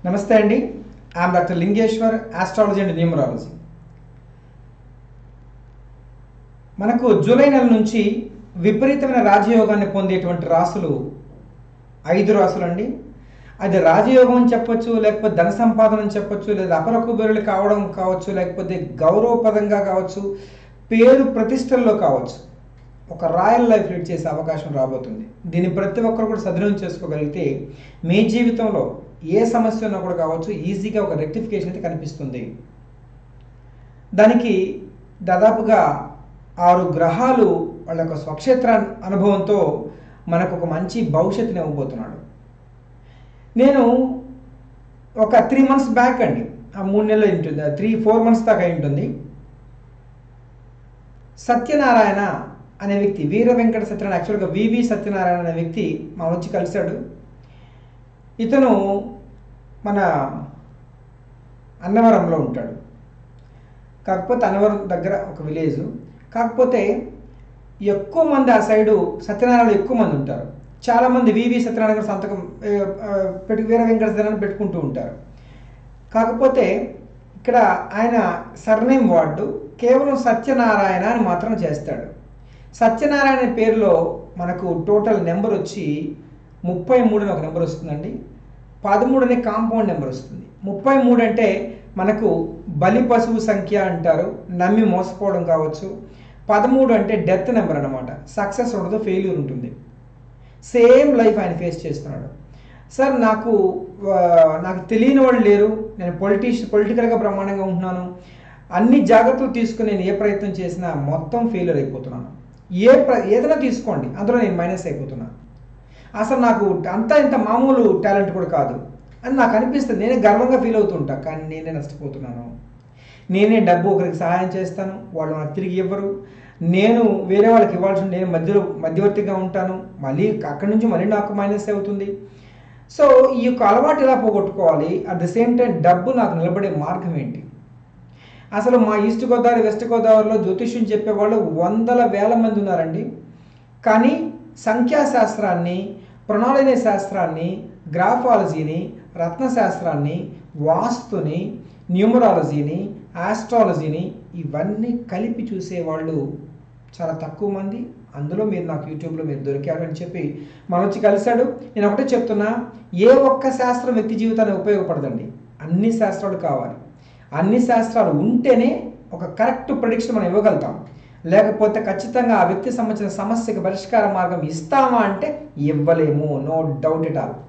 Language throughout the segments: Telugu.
నమస్తే అండి. I'm doctor Lingeshwar, astrology and numerology. మనకు జూలై నెల నుంచి విపరీతమైన రాజయోగాన్ని పొందేటువంటి రాసులు 5 రాసులు అండి. అది రాజయోగం అని చెప్పొచ్చు, లేకపోతే ధన సంపాదన అని చెప్పొచ్చు, లేదా అపర కుబేరులు కావడం కావచ్చు, లేకపోతే గౌరవపదంగా కావచ్చు, పేరు ప్రతిష్టల్లో కావచ్చు. ఒక రాయల్ లైఫ్ లీడ్ చేసే అవకాశం రాబోతుంది. దీన్ని ప్రతి ఒక్కరు కూడా సద్వినియోగం చేసుకోగలిగితే మీ జీవితంలో ఏ సమస్య ఉన్నా కూడా కావచ్చు, ఈజీగా ఒక రెక్టిఫికేషన్ అయితే కనిపిస్తుంది. దానికి దాదాపుగా 6 గ్రహాలు వాళ్ళ యొక్క స్వక్షేత్ర అనుభవంతో మనకు ఒక మంచి భవిష్యత్తుని ఇవ్వబోతున్నాడు. నేను ఒక 3 months బ్యాక్ అండి, ఆ 3 నెలలు ఉంటుంది, 3-4 months దాకా ఉంటుంది, సత్యనారాయణ అనే వ్యక్తి, వీర వెంకట సత్యనారాయణ, యాక్చువల్గా వివి సత్యనారాయణ అనే వ్యక్తి మా వచ్చి కలిశాడు. ఇతను మన అన్నవరంలో ఉంటాడు. కాకపోతే అన్నవరం దగ్గర ఒక విలేజ్. కాకపోతే ఎక్కువ మంది ఆ సైడు సత్యనారాయణలో ఎక్కువ మంది ఉంటారు. చాలామంది వివి సత్యనారాయణ సంతకం వీర వెంకట సత్యనారాయణ పెట్టుకుంటూ ఉంటారు. కాకపోతే ఇక్కడ ఆయన సర్నేమ్ వార్డు కేవలం సత్యనారాయణ అని మాత్రం చేస్తాడు. సత్యనారాయణ పేరులో మనకు టోటల్ నెంబర్ వచ్చి 33 అని ఒక నెంబర్ వస్తుందండి. 13 అనే కాంపౌండ్ నెంబర్ వస్తుంది. 33 అంటే మనకు బలి పశువు సంఖ్య అంటారు, నమ్మి మోసపోవడం కావచ్చు. 13 అంటే డెత్ నెంబర్ అనమాట. సక్సెస్ ఉండదు, ఫెయిల్యూర్ ఉంటుంది. సేమ్ లైఫ్ ఆయన ఫేస్ చేస్తున్నాడు. సార్ నాకు తెలియని వాళ్ళు లేరు, నేను పొలిటికల్గా బ్రహ్మాండంగా ఉంటున్నాను, అన్ని జాగ్రత్తలు తీసుకుని నేను ఏ ప్రయత్నం చేసినా మొత్తం ఫెయిల్యూర్ అయిపోతున్నాను, ఏదైనా తీసుకోండి అందులో నేను మైనస్ అయిపోతున్నాను, అసలు నాకు అంతా ఇంత మామూలు టాలెంట్ కూడా కాదు అని నాకు అనిపిస్తుంది. నేనే గర్వంగా ఫీల్ అవుతుంటా, కానీ నేనే నష్టపోతున్నాను. నేనే డబ్బు ఒకరికి సహాయం చేస్తాను, వాళ్ళు నాకు తిరిగి ఇవ్వరు. నేను వేరే వాళ్ళకి ఇవ్వాల్సి, నేను మధ్యవర్తిగా ఉంటాను, మళ్ళీ అక్కడి నుంచి మళ్ళీ నాకు మైనస్ అవుతుంది. సో ఈ యొక్క అలవాటు ఎలా పోగొట్టుకోవాలి, అట్ ద సేమ్ టైం డబ్బు నాకు నిలబడే మార్గం ఏంటి? అసలు మా ఈస్ట్ గోదావరి, వెస్ట్ గోదావరిలో జ్యోతిష్యం చెప్పేవాళ్ళు వందల వేల మంది ఉన్నారండి. కానీ సంఖ్యాశాస్త్రాన్ని, ప్రొనాలజీ శాస్త్రాన్ని, గ్రాఫాలజీని, రత్నశాస్త్రాన్ని, వాస్తుని, న్యూమరాలజీని, ఆస్ట్రాలజీని ఇవన్నీ కలిపి చూసేవాళ్ళు చాలా తక్కువ మంది. అందులో మీరు నాకు యూట్యూబ్లో మీరు దొరికారు అని చెప్పి మన వచ్చి కలిశాడు. నేను ఒకటే చెప్తున్నా, ఏ ఒక్క శాస్త్రం వ్యక్తి జీవితానికి ఉపయోగపడదండి, అన్ని శాస్త్రాలు కావాలి. అన్ని శాస్త్రాలు ఉంటేనే ఒక కరెక్ట్ ప్రెడిక్షన్ మనం ఇవ్వగలుగుతాం. లేకపోతే ఖచ్చితంగా ఆ వ్యక్తి సంబంధించిన సమస్యకి పరిష్కార మార్గం ఇస్తామా అంటే ఇవ్వలేము, నో డౌట్ ఎట్ ఆల్.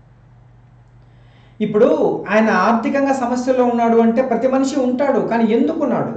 ఇప్పుడు ఆయన ఆర్థికంగా సమస్యల్లో ఉన్నాడు అంటే ప్రతి మనిషి ఉంటాడు, కానీ ఎందుకున్నాడు?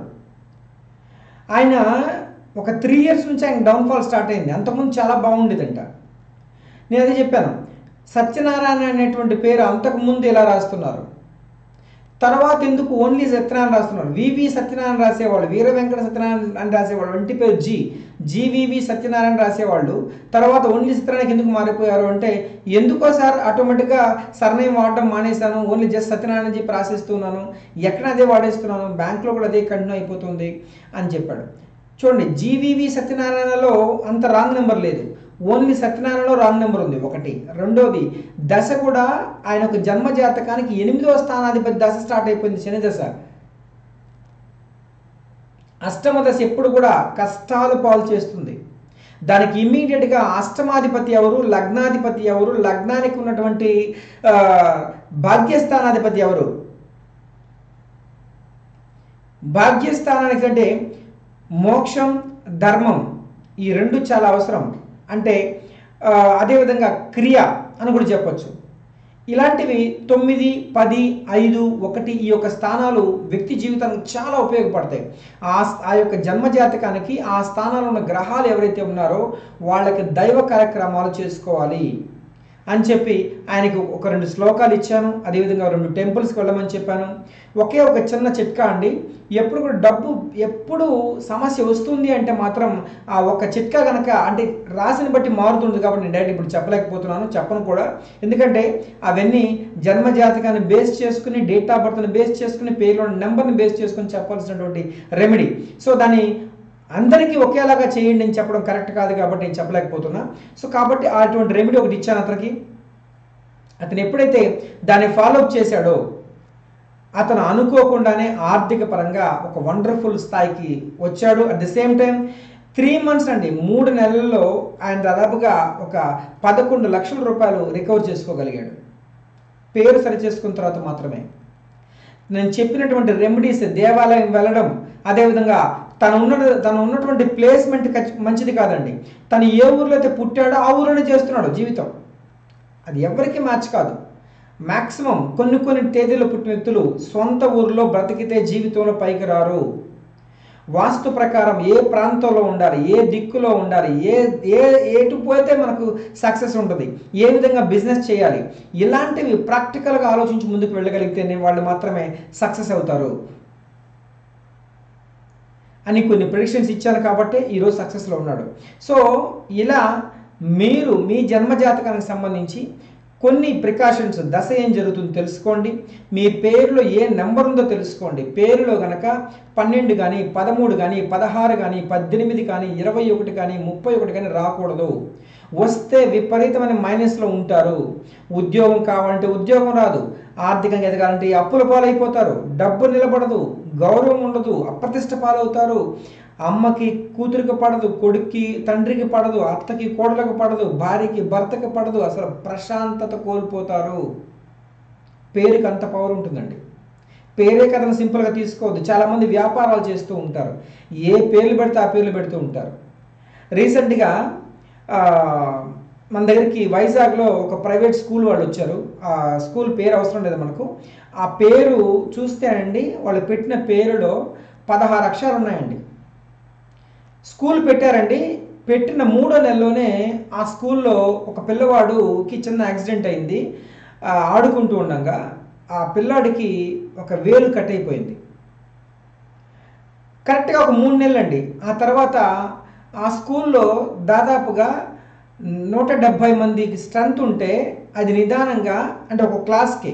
ఆయన ఒక 3 years నుంచి ఆయన డౌన్ఫాల్ స్టార్ట్ అయింది. అంతకుముందు చాలా బాగుండేదంట. నేను అదే చెప్పాను, సత్యనారాయణ అనేటువంటి పేరు అంతకుముందు ఎలా రాస్తున్నారు, తర్వాత ఎందుకు ఓన్లీ సత్యనారాయణ రాస్తున్నారు? వివి సత్యనారాయణ రాసేవాళ్ళు, వీర వెంకట సత్యనారాయణ అని రాసేవాళ్ళు, ఇంటి పేరు జీవివి సత్యనారాయణ రాసేవాళ్ళు. తర్వాత ఓన్లీ సత్యనారాయణకి ఎందుకు మారిపోయారు అంటే, ఎందుకో సార్ ఆటోమేటిక్గా సర్నేమ్ వాడడం మానేశాను, ఓన్లీ జస్ట్ సత్యనారాయణ చెప్పి రాసేస్తున్నాను, ఎక్కడ అదే వాడేస్తున్నాను, బ్యాంక్లో కూడా అదే కంటిన్యూ అయిపోతుంది అని చెప్పాడు. చూడండి, జీవివి సత్యనారాయణలో అంత రాంగ్ నెంబర్ లేదు, ఓన్లీ సత్యనారాయణలో రాంగ్ నెంబర్ ఉంది ఒకటి. రెండోది, దశ కూడా ఆయన ఒక జన్మ జాతకానికి 8వ స్థానాధిపతి దశ స్టార్ట్ అయిపోయింది, శని దశ. అష్టమ దశ ఎప్పుడు కూడా కష్టాలు పాలు చేస్తుంది. దానికి ఇమ్మీడియట్గా అష్టమాధిపతి ఎవరు, లగ్నాధిపతి ఎవరు, లగ్నానికి ఉన్నటువంటి భాగ్యస్థానాధిపతి ఎవరు? భాగ్యస్థానానికి అంటే మోక్షం, ధర్మం, ఈ 2 చాలా అవసరం. అంటే అదేవిధంగా క్రియ అని కూడా చెప్పచ్చు. ఇలాంటివి 9, 10, 5, 1 ఈ యొక్క స్థానాలు వ్యక్తి జీవితానికి చాలా ఉపయోగపడతాయి. ఆ యొక్క జన్మజాతకానికి ఆ స్థానాల్లో ఉన్న గ్రహాలు ఎవరైతే ఉన్నారో వాళ్ళకి దైవ కార్యక్రమాలు చేసుకోవాలి అని చెప్పి ఆయనకి ఒక 2 శ్లోకాలు ఇచ్చాను. అదేవిధంగా 2 టెంపుల్స్కి వెళ్ళమని చెప్పాను. ఒకే ఒక చిన్న చిట్కా అండి, ఎప్పుడు కూడా డబ్బు ఎప్పుడు సమస్య వస్తుంది అంటే మాత్రం ఆ ఒక చిట్కా కనుక, అంటే రాశిని బట్టి మారుతుంది కాబట్టి నేను డైరెక్ట్ ఇప్పుడు చెప్పలేకపోతున్నాను, చెప్పను కూడా. ఎందుకంటే అవన్నీ జన్మజాతకాన్ని బేస్ చేసుకుని, డేట్ ఆఫ్ బర్త్ని బేస్ చేసుకుని, పేరులో నెంబర్ని బేస్ చేసుకుని చెప్పాల్సినటువంటి రెమెడీ. సో దాన్ని అందరికీ ఒకేలాగా చేయండి అని చెప్పడం కరెక్ట్ కాదు కాబట్టి నేను చెప్పలేకపోతున్నా. సో కాబట్టి అటువంటి రెమెడీ ఒకటి ఇచ్చాను అతనికి. అతను ఎప్పుడైతే దాన్ని ఫాలోఅప్ చేశాడో అతను అనుకోకుండానే ఆర్థిక పరంగా ఒక వండర్ఫుల్ స్థాయికి వచ్చాడు. At the same time 3 months అండి, 3 నెలల్లో ఆయన దాదాపుగా ఒక 11 లక్షల రూపాయలు రికవర్ చేసుకోగలిగాడు. పేరు సరి చేసుకున్న తర్వాత మాత్రమే. నేను చెప్పినటువంటి రెమెడీస్, దేవాలయం వెళ్ళడం, అదేవిధంగా తను ఉన్నటువంటి ప్లేస్మెంట్ మంచిది కాదండి. తను ఏ ఊర్లో అయితే పుట్టాడో ఆ ఊరిలోనే చేస్తున్నాడు జీవితం. అది ఎవరికి మ్యాచ్ కాదు. మ్యాక్సిమం కొన్ని తేదీలో పుట్టిన వ్యక్తులు సొంత ఊరిలో బ్రతికితే జీవితంలో పైకి రారు. వాస్తు ప్రకారం ఏ ప్రాంతంలో ఉండాలి, ఏ దిక్కులో ఉండాలి, ఏటు పోతే మనకు సక్సెస్ ఉంటుంది, ఏ విధంగా బిజినెస్ చేయాలి, ఇలాంటివి ప్రాక్టికల్గా ఆలోచించి ముందుకు వెళ్ళగలిగితేనే వాళ్ళు మాత్రమే సక్సెస్ అవుతారు అని కొన్ని ప్రెడిక్షన్స్ ఇచ్చాను కాబట్టి ఈరోజు సక్సెస్లో ఉన్నాడు. సో ఇలా మీరు మీ జన్మజాతకానికి సంబంధించి కొన్ని ప్రికాషన్స్, దశ ఏం జరుగుతుందో తెలుసుకోండి. మీ పేరులో ఏ నెంబర్ ఉందో తెలుసుకోండి. పేరులో కనుక 12 కానీ 13 కానీ 16 కానీ 18 కానీ 21 కానీ 31 కానీ రాకూడదు. వస్తే విపరీతమైన మైనస్లో ఉంటారు. ఉద్యోగం కావాలంటే ఉద్యోగం రాదు, ఆర్థికంగా ఎదగాలంటే అప్పుల పాలైపోతారు, డబ్బు నిలబడదు, గౌరవం ఉండదు, అప్రతిష్ట పాలవుతారు. అమ్మకి కూతురికి పడదు, కొడుక్కి తండ్రికి పడదు, అత్తకి కోడలకు పడదు, భార్యకి భర్తకి పడదు. అసలు ప్రశాంతత కోల్పోతారు. పేరుకి అంత పవర్ ఉంటుందండి. పేరే కథను సింపుల్గా తీసుకోవద్దు. చాలామంది వ్యాపారాలు చేస్తూ ఉంటారు, ఏ పేర్లు పెడితే ఆ పేర్లు పెడుతూ ఉంటారు. రీసెంట్గా మన దగ్గరికి వైజాగ్లో ఒక ప్రైవేట్ స్కూల్ వాళ్ళు వచ్చారు. ఆ స్కూల్ పేరు అవసరం లేదు మనకు. ఆ పేరు చూస్తే అండి, వాళ్ళు పెట్టిన పేరులో 16 అక్షరాలు ఉన్నాయండి. స్కూల్ పెట్టారండి. పెట్టిన 3వ నెలలోనే ఆ స్కూల్లో ఒక పిల్లవాడుకి చిన్న యాక్సిడెంట్ అయింది. ఆడుకుంటూ ఉండగా ఆ పిల్లాడికి ఒక వేలు కట్ అయిపోయింది. కరెక్ట్గా ఒక 3 నెలలండి. ఆ తర్వాత ఆ స్కూల్లో దాదాపుగా 170 మందికి స్ట్రెంత్ ఉంటే అది నిదానంగా, అంటే ఒక క్లాస్కి,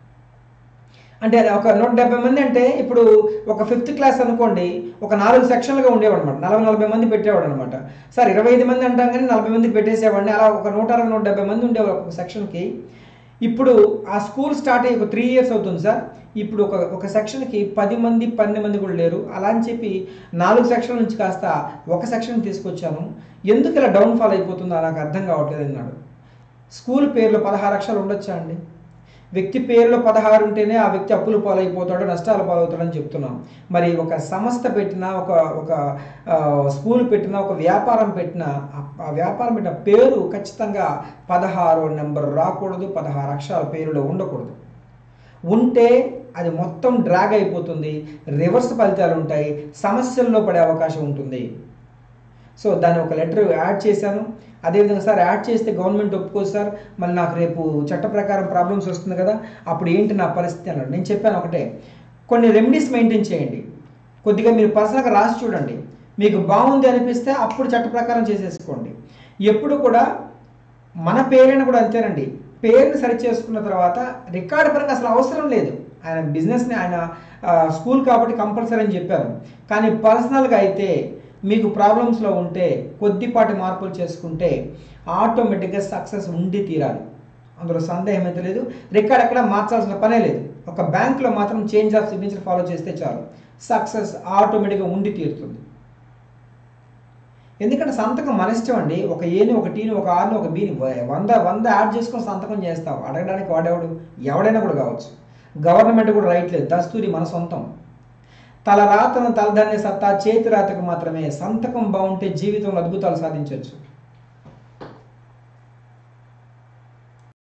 అంటే ఒక 170 మంది అంటే ఇప్పుడు ఒక 5th క్లాస్ అనుకోండి, ఒక 4 సెక్షన్లుగా ఉండేవాడు అనమాట. 40 మంది పెట్టేవాడు అనమాట. సార్ 25 మంది అంటాం కానీ 40 మందికి పెట్టేసేవాడిని. అలా ఒక 160-170 మంది ఉండేవాడు ఒక సెక్షన్కి. ఇప్పుడు ఆ స్కూల్ స్టార్ట్ అయ్యి ఒక 3 years అవుతుంది సార్. ఇప్పుడు ఒక సెక్షన్కి 10 మంది 12 మంది కూడా లేరు. అలా అని చెప్పి 4 సెక్షన్ల నుంచి కాస్త ఒక సెక్షన్ తీసుకొచ్చాను. ఎందుకు ఇలా డౌన్ఫాల్ అయిపోతుందో నాకు అర్థం కావట్లేదు అన్నాడు. స్కూల్ పేరులో 16 అక్షరాలు ఉండొచ్చా అండి? వ్యక్తి పేరులో 16 ఉంటేనే ఆ వ్యక్తి అప్పులు పాలైపోతాడు, నష్టాలు పాలవుతాడని చెప్తున్నాం. మరి ఒక సంస్థ పెట్టినా, ఒక స్కూల్ పెట్టినా, ఒక వ్యాపారం పెట్టినా, ఆ వ్యాపారం పెట్టిన పేరు ఖచ్చితంగా 16వ నెంబర్ రాకూడదు, 16 అక్షరాల పేరులో ఉండకూడదు. ఉంటే అది మొత్తం డ్రాగ్ అయిపోతుంది, రివర్స్ ఫలితాలు ఉంటాయి, సమస్యల్లో పడే అవకాశం ఉంటుంది. సో దాన్ని ఒక లెటర్ యాడ్ చేశాను. అదేవిధంగా సార్ యాడ్ చేస్తే గవర్నమెంట్ ఒప్పుకోదు సార్, మళ్ళీ నాకు రేపు చట్ట ప్రకారం ప్రాబ్లమ్స్ వస్తుంది కదా, అప్పుడు ఏంటి నా పరిస్థితి అన్నాడు. నేను చెప్పాను ఒకటే, కొన్ని రెమెడీస్ మెయింటైన్ చేయండి, కొద్దిగా మీరు పర్సనల్గా రాసి చూడండి, మీకు బాగుంది అనిపిస్తే అప్పుడు చట్ట ప్రకారం చేసేసుకోండి. ఎప్పుడు కూడా మన పేరైనా కూడా అంతేనండి, పేరుని సరి చేసుకున్న తర్వాత రికార్డు పరంగా అసలు అవసరం లేదు. ఆయన బిజినెస్ని, ఆయన స్కూల్ కాబట్టి కంపల్సరీ అని చెప్పారు. కానీ పర్సనల్గా అయితే మీకు ప్రాబ్లమ్స్లో ఉంటే కొద్దిపాటి మార్పులు చేసుకుంటే ఆటోమేటిక్గా సక్సెస్ ఉండి తీరాలి, అందులో సందేహం అయితే లేదు. రికార్డ్ ఎక్కడ మార్చాల్సిన పనే లేదు. ఒక బ్యాంకులో మాత్రం చేంజ్ ఆఫ్ సిగ్నేచర్ ఫాలో చేస్తే చాలు, సక్సెస్ ఆటోమేటిక్గా ఉండి తీరుతుంది. ఎందుకంటే సంతకం మన ఇష్టం అండి. ఒక ఏని, ఒక టీని, ఒక ఆర్ని, ఒక బీని 100 యాడ్ చేసుకొని సంతకం చేస్తావు. అడగడానికి వాడేవాడు ఎవడైనా కూడా కావచ్చు. గవర్నమెంట్ కూడా రైట్ లేదు, దస్తూరి మన సొంతం. తల రాతను తలదన్నే సత్తా చేతి రాతకు మాత్రమే. సంతకం బాగుంటే జీవితంలో అద్భుతాలు సాధించవచ్చు.